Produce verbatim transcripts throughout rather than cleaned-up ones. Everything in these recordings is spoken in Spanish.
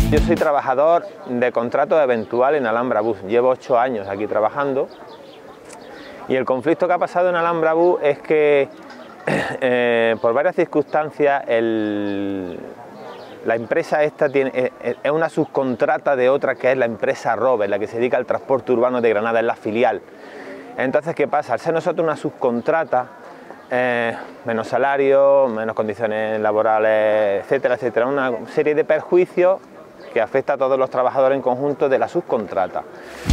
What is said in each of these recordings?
Yo soy trabajador de contrato eventual en Alhambra Bus. Llevo ocho años aquí trabajando y el conflicto que ha pasado en Alhambra Bus es que eh, por varias circunstancias el, la empresa esta tiene, es, es una subcontrata de otra que es la empresa Robe, la que se dedica al transporte urbano de Granada, es la filial. Entonces, ¿qué pasa? Al ser nosotros una subcontrata, eh, menos salario, menos condiciones laborales, etcétera, etcétera, una serie de perjuicios que afecta a todos los trabajadores en conjunto de la subcontrata.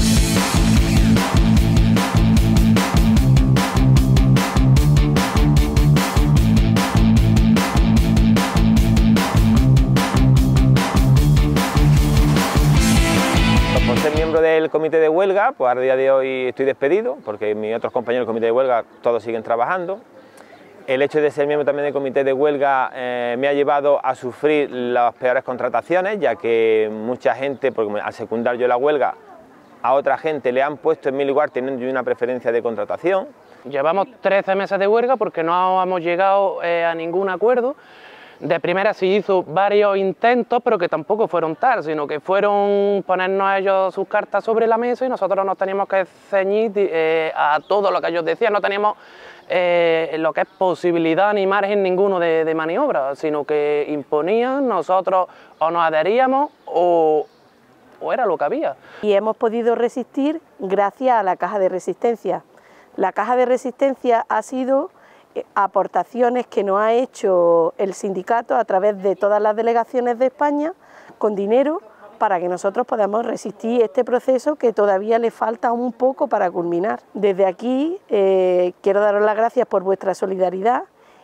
Por ser miembro del comité de huelga, pues a día de hoy estoy despedido, porque mis otros compañeros del comité de huelga todos siguen trabajando. El hecho de ser miembro también del comité de huelga eh, me ha llevado a sufrir las peores contrataciones, ya que mucha gente, porque al secundar yo la huelga, a otra gente le han puesto en mi lugar teniendo yo una preferencia de contratación. Llevamos trece meses de huelga porque no hemos llegado eh, a ningún acuerdo. De primera se hizo varios intentos, pero que tampoco fueron tal, sino que fueron ponernos ellos sus cartas sobre la mesa y nosotros nos teníamos que ceñir eh, a todo lo que ellos decían. No teníamos eh, lo que es posibilidad ni margen ninguno de, de maniobra, sino que imponían, nosotros o nos adheríamos o, o era lo que había. Y hemos podido resistir gracias a la caja de resistencia. La caja de resistencia ha sido aportaciones que nos ha hecho el sindicato a través de todas las delegaciones de España con dinero para que nosotros podamos resistir este proceso que todavía le falta un poco para culminar. Desde aquí eh, quiero daros las gracias por vuestra solidaridad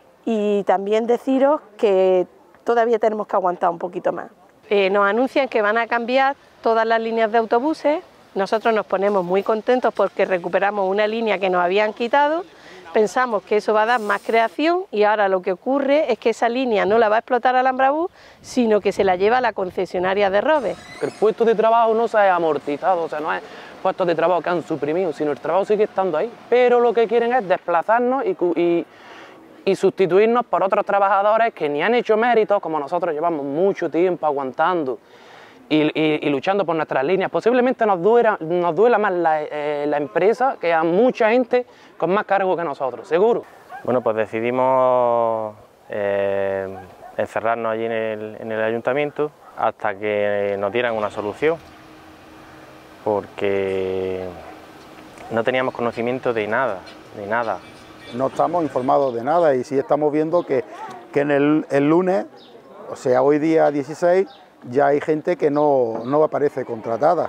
y también deciros que todavía tenemos que aguantar un poquito más. Eh, nos anuncian que van a cambiar todas las líneas de autobuses. Nosotros nos ponemos muy contentos porque recuperamos una línea que nos habían quitado. Pensamos que eso va a dar más creación y ahora lo que ocurre es que esa línea no la va a explotar Alhambra Bus, sino que se la lleva a la concesionaria de Robe. El puesto de trabajo no se ha amortizado, o sea, no es puestos de trabajo que han suprimido, sino el trabajo sigue estando ahí. Pero lo que quieren es desplazarnos y, y, y sustituirnos por otros trabajadores que ni han hecho méritos, como nosotros llevamos mucho tiempo aguantando y, y, y luchando por nuestras líneas. Posiblemente nos duela, nos duela más la, eh, la empresa que a mucha gente con más cargo que nosotros, seguro. Bueno, pues decidimos eh, encerrarnos allí en el, en el ayuntamiento hasta que nos dieran una solución, porque no teníamos conocimiento de nada, de nada. No estamos informados de nada y sí estamos viendo que, que en el, el lunes, o sea, hoy día dieciséis, ya hay gente que no, no aparece contratada.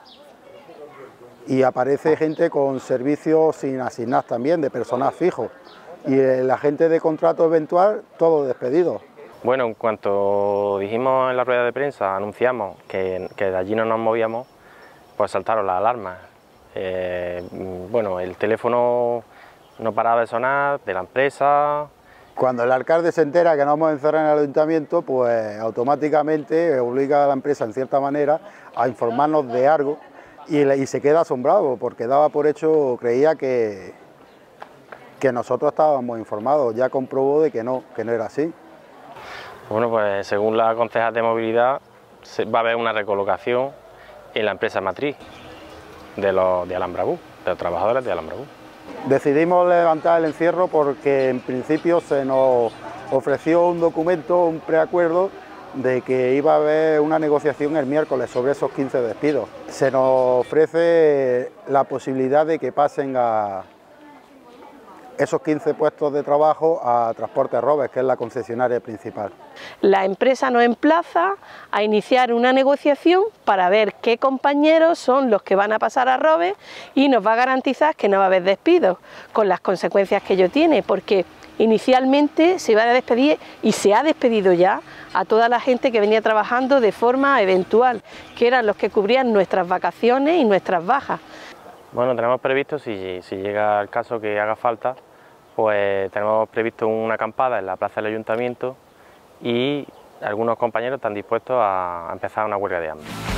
Y aparece gente con servicios sin asignar también, de personal fijo. Y la gente de contrato eventual, todo despedido. Bueno, en cuanto dijimos en la rueda de prensa, anunciamos que, que de allí no nos movíamos, pues saltaron las alarmas. Eh, bueno, el teléfono no paraba de sonar, de la empresa. Cuando el alcalde se entera que nos vamos a encerrar en el ayuntamiento, pues automáticamente obliga a la empresa, en cierta manera, a informarnos de algo. Y, y se queda asombrado porque daba por hecho, creía que, que nosotros estábamos informados, ya comprobó de que no, que no era así. Bueno, pues según la concejal de movilidad va a haber una recolocación en la empresa matriz de los de Alhambra Bus, de los trabajadores de Alhambra Bus. Decidimos levantar el encierro porque en principio se nos ofreció un documento, un preacuerdo, de que iba a haber una negociación el miércoles sobre esos quince despidos. Se nos ofrece la posibilidad de que pasen a esos quince puestos de trabajo a Transporte Robe, que es la concesionaria principal. La empresa nos emplaza a iniciar una negociación para ver qué compañeros son los que van a pasar a Robe y nos va a garantizar que no va a haber despidos, con las consecuencias que ello tiene, porque inicialmente se iba a despedir y se ha despedido ya a toda la gente que venía trabajando de forma eventual, que eran los que cubrían nuestras vacaciones y nuestras bajas. Bueno, tenemos previsto, si, si llega el caso que haga falta, pues tenemos previsto una acampada en la plaza del ayuntamiento y algunos compañeros están dispuestos a empezar una huelga de hambre.